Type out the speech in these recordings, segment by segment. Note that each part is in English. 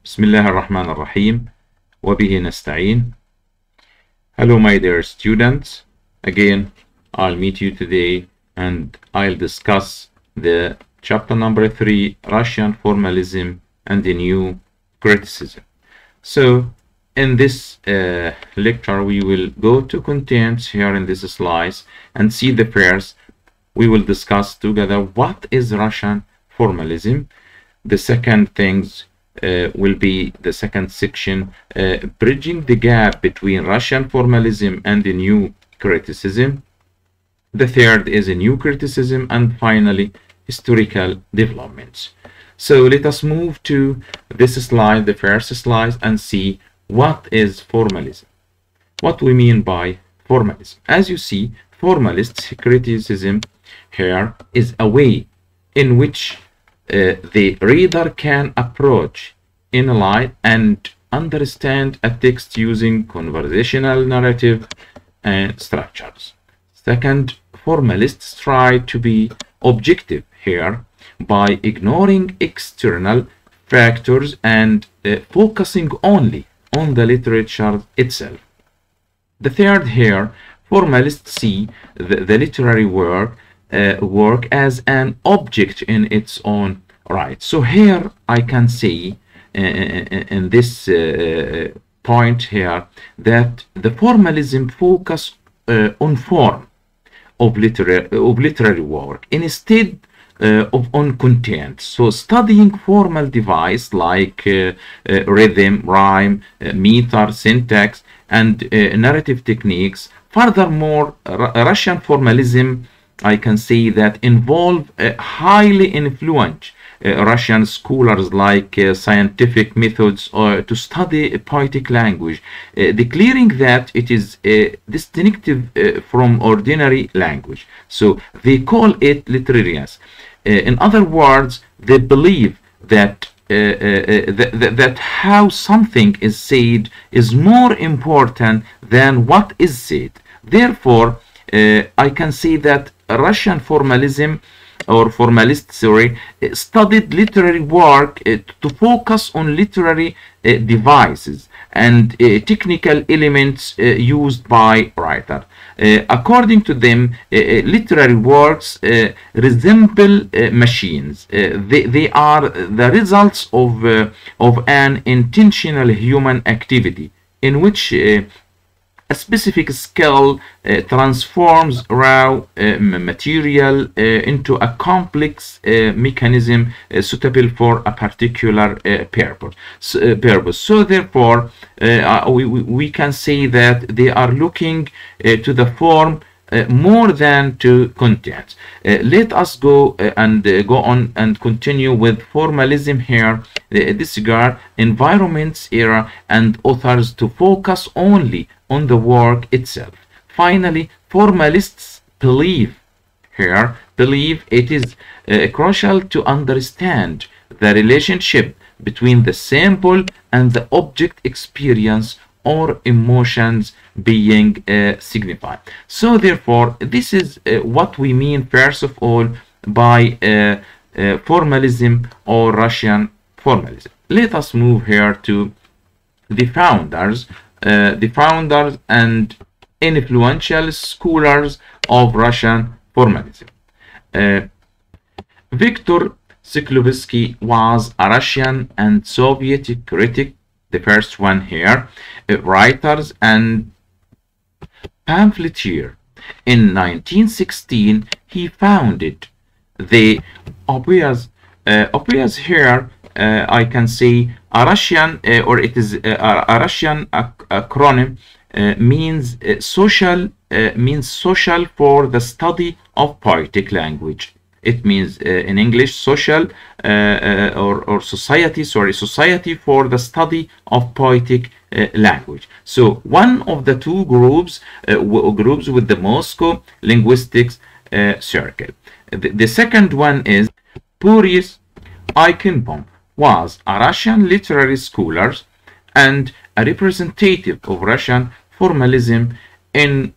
بسم الله الرحمن الرحيم وبه نستعين. Hello my dear students, again I'll meet you today and I'll discuss the chapter number 3, Russian formalism and the new criticism. So in this lecture we will go to contents here in this slides and see the first. We will discuss together what is Russian formalism. The second things will be the second section, bridging the gap between Russian formalism and the new criticism. The third is a new criticism, and finally historical developments. So let us move to this slide, the first slide, and see what is formalism. What we mean by formalism. As you see, formalist criticism here is a way in which the reader can approach, analyze, and understand a text using conversational narrative and structures. Second, formalists try to be objective here by ignoring external factors and focusing only on the literature itself. The third here, formalists see the literary work as an object in its own right. So here I can say in this point here that the formalism focus on form of literary work instead of on content. So studying formal device like rhythm, rhyme, meter, syntax, and narrative techniques. Furthermore, Russian formalism, I can say that, involve highly influential Russian scholars like scientific methods to study poetic language, declaring that it is distinctive from ordinary language. So they call it literarians. In other words, they believe that that how something is said is more important than what is said. Therefore, I can say that Russian formalism or formalists, studied literary work to focus on literary devices and technical elements used by writer. According to them, literary works resemble machines. They are the results of an intentional human activity in which a specific skill transforms raw material into a complex mechanism suitable for a particular purpose. So therefore, we can say that they are looking to the form more than to content. Let us go on and continue with formalism here. Disregard environments, era, and authors to focus only on the work itself. Finally, formalists believe it is crucial to understand the relationship between the sample and the object experience or emotions being signified. So therefore, this is what we mean first of all by formalism or Russian formalism. Let us move here to the founders and influential scholars of Russian formalism. Viktor Shklovsky was a Russian and Soviet critic, the first one here, writers and pamphleteer. In 1916, he founded the obvious here. I can say a Russian, or it is a Russian acronym, means social for the study of poetic language. It means in English social or society, society for the study of poetic language. So one of the two groups with the Moscow linguistics circle. The second one is Boris Eichenbaum, was a Russian literary scholar and a representative of Russian formalism. In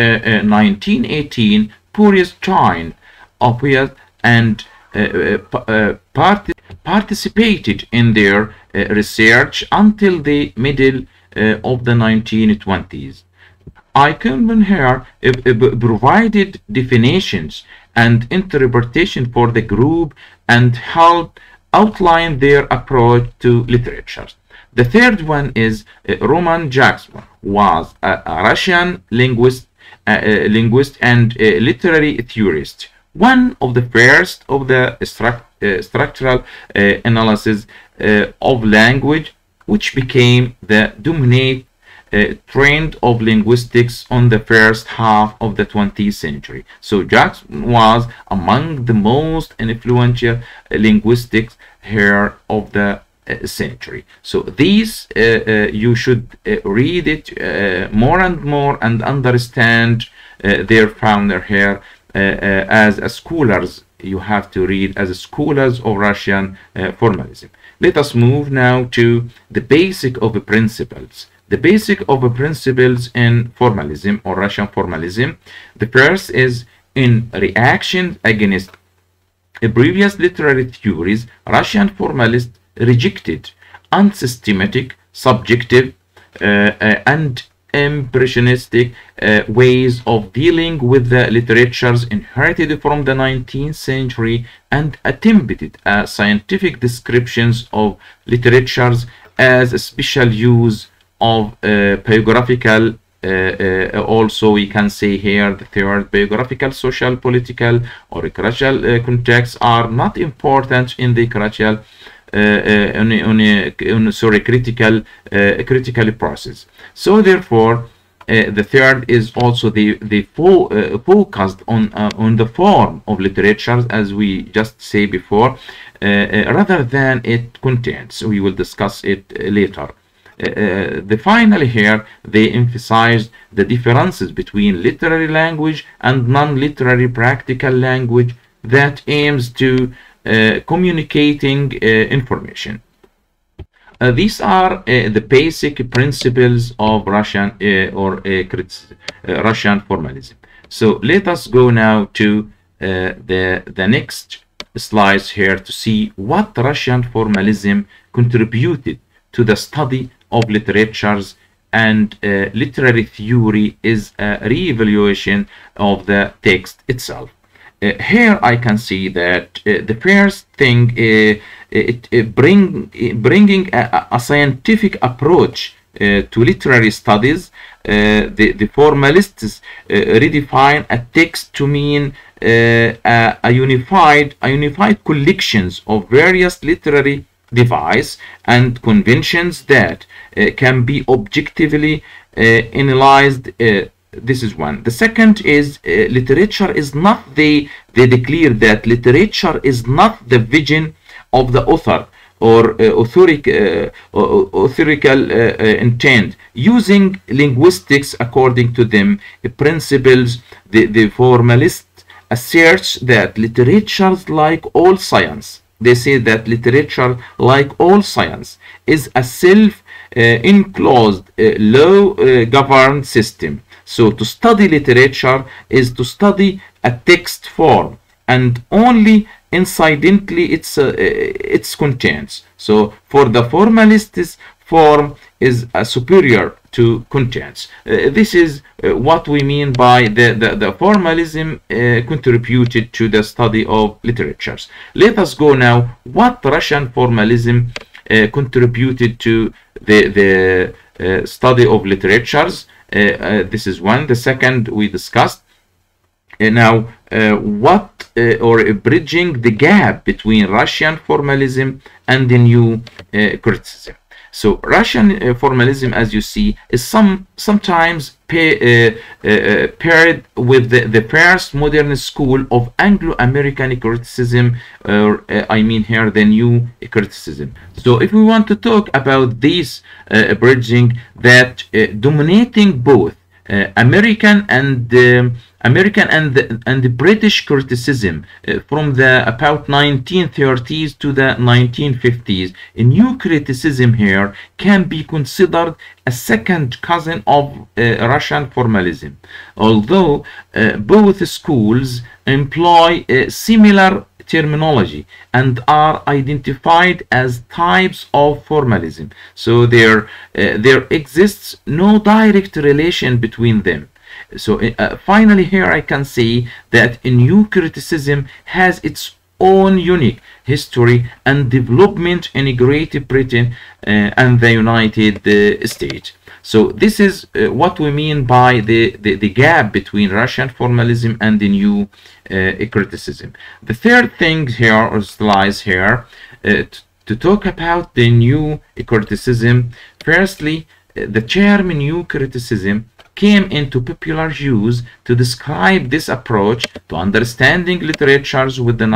1918, Boris joined OPIA and participated in their research until the middle of the 1920s. Eichmann here provided definitions and interpretation for the group and helped outline their approach to literature. The third one is Roman Jackson, was a Russian linguist and literary theorist, one of the first of the structural analysis of language, which became the dominant trend of linguistics on the first half of the 20th century. So Jackson was among the most influential linguistics here of the century. So these you should read it more and more and understand their founder here as a scholars. You have to read as a scholars of Russian formalism. Let us move now to the basic of the principles. The basic of the principles in formalism or Russian formalism. The first is in reaction against previous literary theories, Russian formalists rejected unsystematic, subjective, and impressionistic ways of dealing with the literatures inherited from the 19th century and attempted scientific descriptions of literatures as a special use of biographical, also we can say here the third, biographical, social, political, or cultural contexts are not important in the cultural critical process. So therefore the third is also the focused on the form of literature, as we just say before, rather than its contents. We will discuss it later. Finally here they emphasized the differences between literary language and non-literary practical language that aims to communicating information. These are the basic principles of Russian Russian formalism. So let us go now to the next slides here to see what Russian formalism contributed to the study of literatures and literary theory is a re-evaluation of the text itself. Here I can see that the first thing bringing a scientific approach to literary studies. The formalists redefine a text to mean a unified collections of various literary devices and conventions that can be objectively analyzed. This is one. The second is literature is not they declare that literature is not the vision of the author or authorical intent. Using linguistics according to them principles, the formalist asserts that literature, like all science, they say that literature, like all science, is a self-enclosed law-governed system. So to study literature is to study a text form and only incidentally its contents. So for the formalists, form is superior to contents. This is what we mean by the formalism contributed to the study of literatures. Let us go now what Russian formalism contributed to the study of literatures. This is one. The second we discussed. Now, what or bridging the gap between Russian formalism and the new criticism. So Russian formalism, as you see, is sometimes paired with the first modern school of Anglo-American criticism, or I mean here the new criticism. So if we want to talk about this bridging that dominating both American and the British criticism from the about 1930s to the 1950s, a new criticism here can be considered a second cousin of Russian formalism, although both schools employ similar terminology and are identified as types of formalism. So there exists no direct relation between them. So finally here I can say that new criticism has its own unique history and development in Great Britain and the United States. So this is what we mean by the gap between Russian formalism and the new criticism. The third thing here lies here to talk about the new criticism. Firstly, the term new criticism came into popular use to describe this approach to understanding literatures with the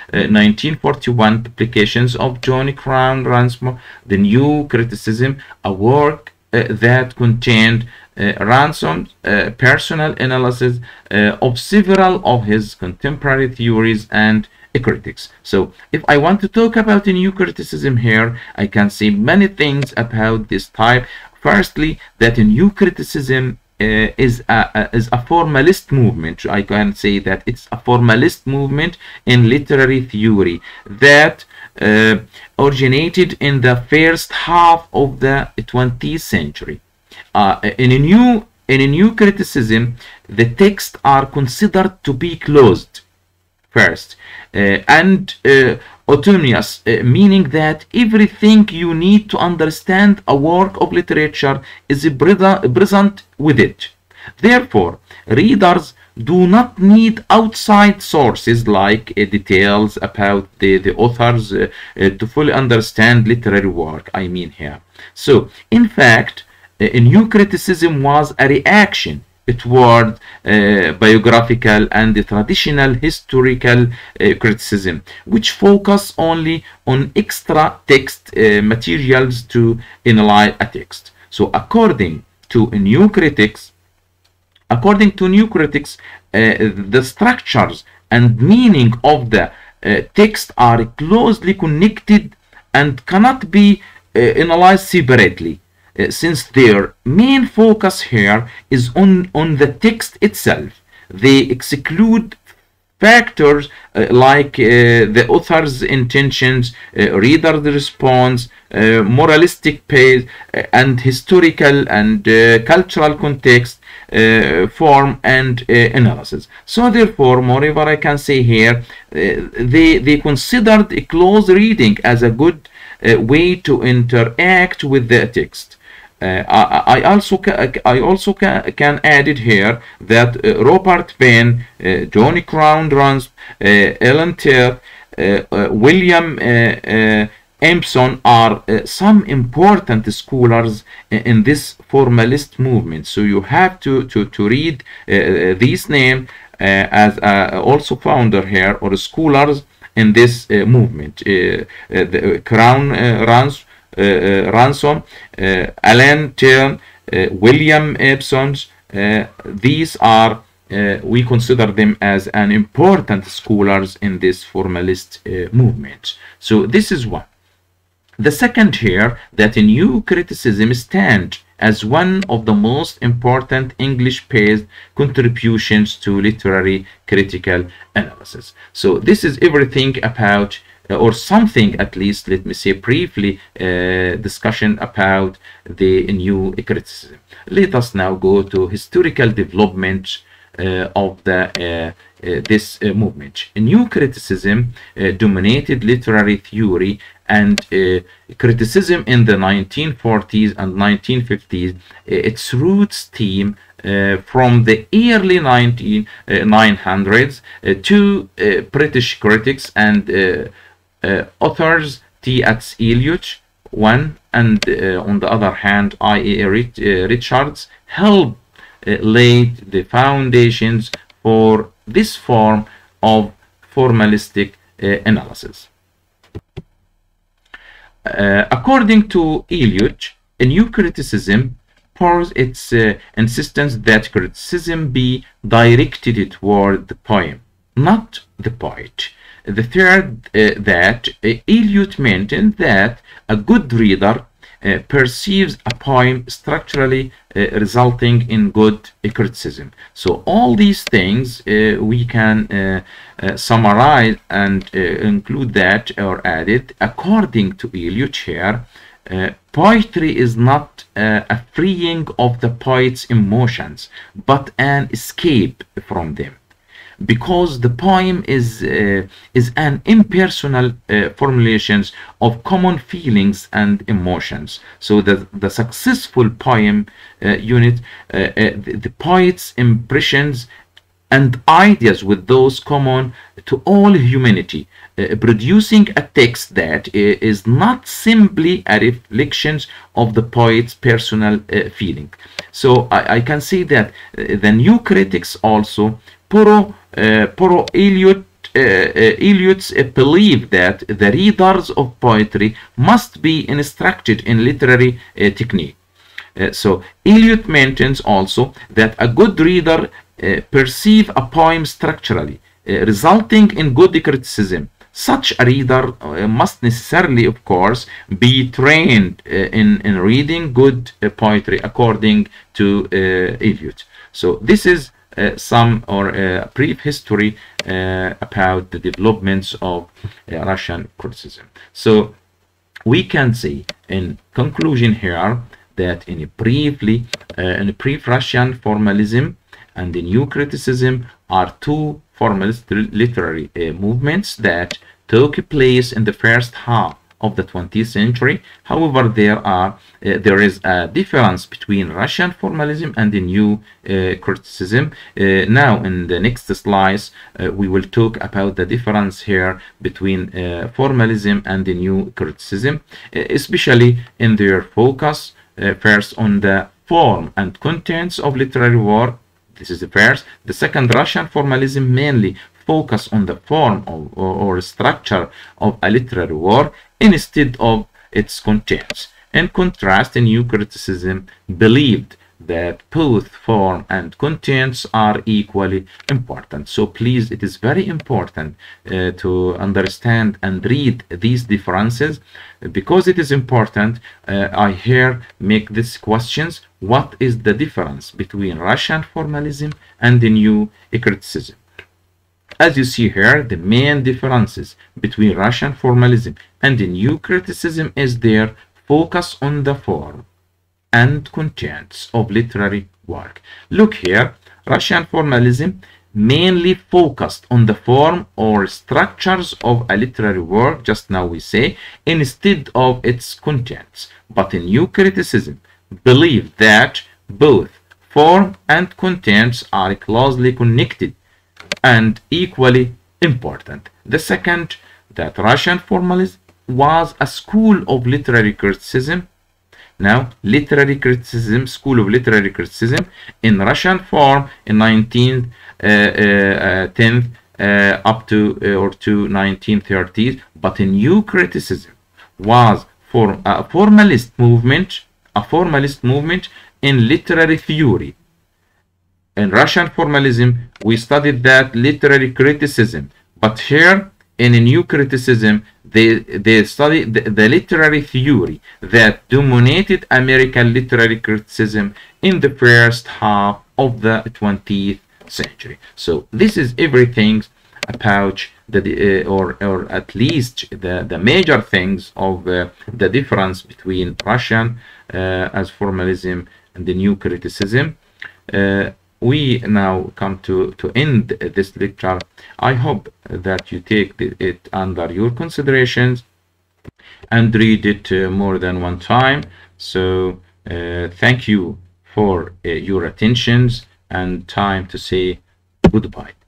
1941 publications of John Crown Ransome, The New Criticism, a work that contained Ransome's personal analysis of several of his contemporary theories and critics. So if I want to talk about the new criticism here, I can say many things about this type. Firstly, that a new criticism is a formalist movement. I can say that it's a formalist movement in literary theory that originated in the first half of the 20th century. In a new criticism, the texts are considered to be closed first and autonomous, meaning that everything you need to understand a work of literature is present with it. Therefore, readers do not need outside sources like details about the authors to fully understand literary work, I mean here. So, in fact, a new criticism was a reaction toward biographical and traditional historical criticism, which focus only on extra text materials to analyze a text. So according to new critics, the structures and meaning of the text are closely connected and cannot be analyzed separately. Since their main focus here is on the text itself. They exclude factors like the author's intentions, reader's response, moralistic pace, and historical and cultural context, form and analysis. So therefore, moreover, I can say here, they considered a close reading as a good way to interact with the text. I also can add it here that Robert Penn, John Crown Ransome, Ellen Terr, William Empson are some important scholars in this formalist movement. So you have to read these names as also founder here or scholars in this movement. The Crown Ransome, Ellen Terr, William Empson, these are we consider them as an important scholars in this formalist movement. So this is one. The second here, that a new criticism stands as one of the most important English-based contributions to literary critical analysis. So this is everything about or something, at least let me say briefly, discussion about the new criticism. Let us now go to historical development of this movement. New criticism dominated literary theory and criticism in the 1940s and 1950s. Its roots stem from the early 1900s to British critics and authors T.S. Eliot, one, and on the other hand, I.A. Richards helped laid the foundations for this form of formalistic analysis. According to Eliot, a new criticism pours its insistence that criticism be directed toward the poem, not the poet. The third, that Eliot maintained that a good reader perceives a poem structurally resulting in good criticism. So all these things we can summarize and include that or add it. According to Eliot here, poetry is not a freeing of the poet's emotions, but an escape from them, because the poem is an impersonal formulations of common feelings and emotions. So the successful poem unit, the poet's impressions and ideas with those common to all humanity, producing a text that is not simply a reflection of the poet's personal feeling. So I can say that the new critics also Eliot's believe that the readers of poetry must be instructed in literary technique. So Eliot maintains also that a good reader perceive a poem structurally, resulting in good criticism. Such a reader must necessarily, of course, be trained in reading good poetry, according to Eliot. So this is some or brief history about the developments of Russian criticism. So we can say in conclusion here that in a brief Russian formalism and the new criticism are two formalist literary movements that took place in the first half of the 20th century. However, there is a difference between Russian formalism and the new criticism. Now, in the next slides, we will talk about the difference here between formalism and the new criticism, especially in their focus first on the form and contents of literary work. This is the first. The second, Russian formalism mainly focus on the form or structure of a literary work instead of its contents. In contrast, the new criticism believed that both form and contents are equally important. So please, it is very important to understand and read these differences. Because it is important, I here make these questions. What is the difference between Russian formalism and the new criticism? As you see here, the main differences between Russian formalism and the new criticism is their focus on the form and contents of literary work. Look here, Russian formalism mainly focused on the form or structures of a literary work, just now we say, instead of its contents. But in new criticism, believe that both form and contents are closely connected and equally important. The second, that Russian formalism was a school of literary criticism. Now, literary criticism, school of literary criticism in Russian form in 1910 up to 1930s, but in new criticism was for a formalist movement in literary theory. In Russian formalism, we studied that literary criticism, but here in a new criticism, they study the literary theory that dominated American literary criticism in the first half of the 20th century. So this is everything about the or at least the major things of the difference between Russian as formalism and the new criticism. We now come to end this lecture. I hope that you take it under your considerations and read it more than one time. So thank you for your attentions and time to say goodbye.